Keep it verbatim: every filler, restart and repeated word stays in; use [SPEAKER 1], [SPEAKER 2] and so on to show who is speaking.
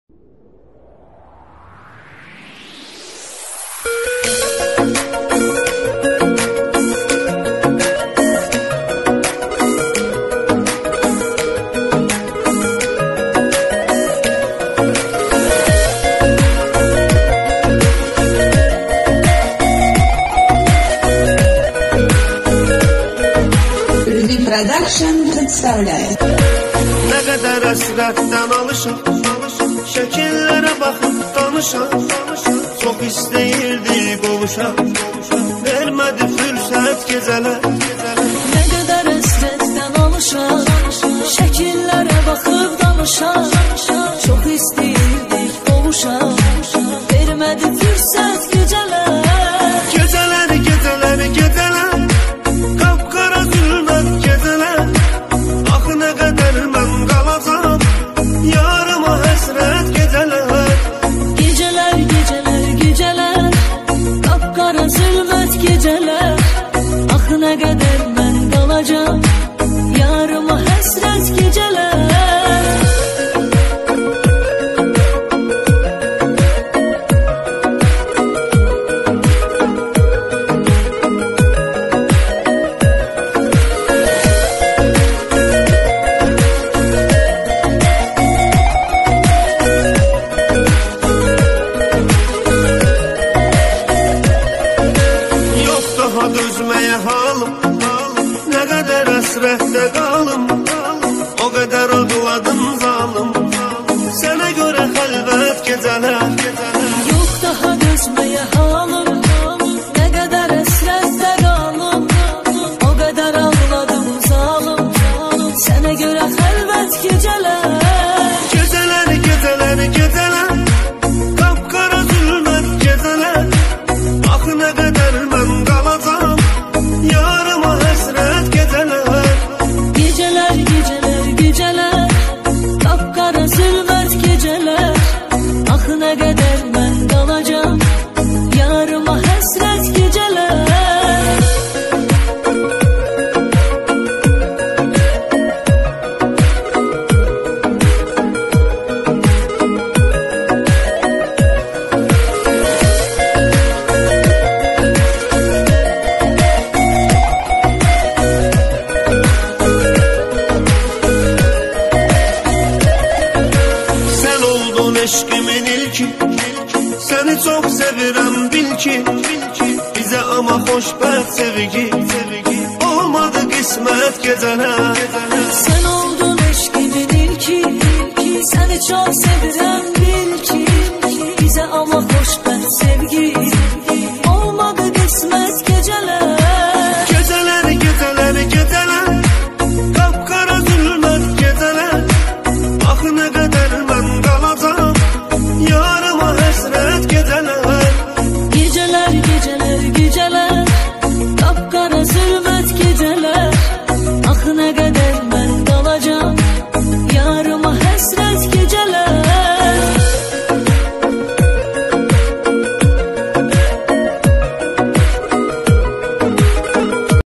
[SPEAKER 1] Production представляет.
[SPEAKER 2] Ne kadar hasretten alışır, şekillere bakıp tanışan, çok isteyirdi qovuşan, vermedi fürsət geceler.
[SPEAKER 3] Ne kadar hasretten alışan, şekillere bakıp tanışan, çok isteyirdik qovuşan, vermedi fürsət geceler.
[SPEAKER 2] Geceler, geceler, geceler, kapkara zülmət geceler. Axı ne kadar mən qalacam, yarıma həsrət geceler.
[SPEAKER 3] Geceler, geceler, geceler, kapkara zülmət geceler. Ah ne kadar ben kalacağım, yarıma hasret geceler.
[SPEAKER 2] Dözmeye halım, ne kadar hasrette kalım, o kadar ağladım zalim. Sana göre halvet geceler.
[SPEAKER 3] Yok daha dözmeye halım, ne kadar hasrette kalım, o kadar ağladım zalim. Sana göre halvet geceler.
[SPEAKER 2] Geceler, geceler, geceler, kapkara zulmet geceler. Ah ne kadar ben kalacağım, yarıma hasret geceler.
[SPEAKER 3] Geceler, geceler, geceler, kapkara zülmət geceler. Ah ne kadar ben kalacağım, yarıma hasret geceler.
[SPEAKER 2] Eşkimin ilki, seni çok sevirem bil ki, bize ama hoşbəxt sevgi, olmadı kısmet geceler.
[SPEAKER 3] Sen oldun eşkimin ilki, seni çok sevirem bil ki, bize ama hoşbəxt sevgi, olmadı kısmet geceler.
[SPEAKER 2] Geceler, geceler, geceler, kapkara zulmet geceler. Ah ne kadar ben kalacağım, yarıma hasret geceler.
[SPEAKER 3] Geceler, geceler, geceler, kapkara zülmət geceler. Ah ne kadar ben kalacağım, yarıma hasret geceler.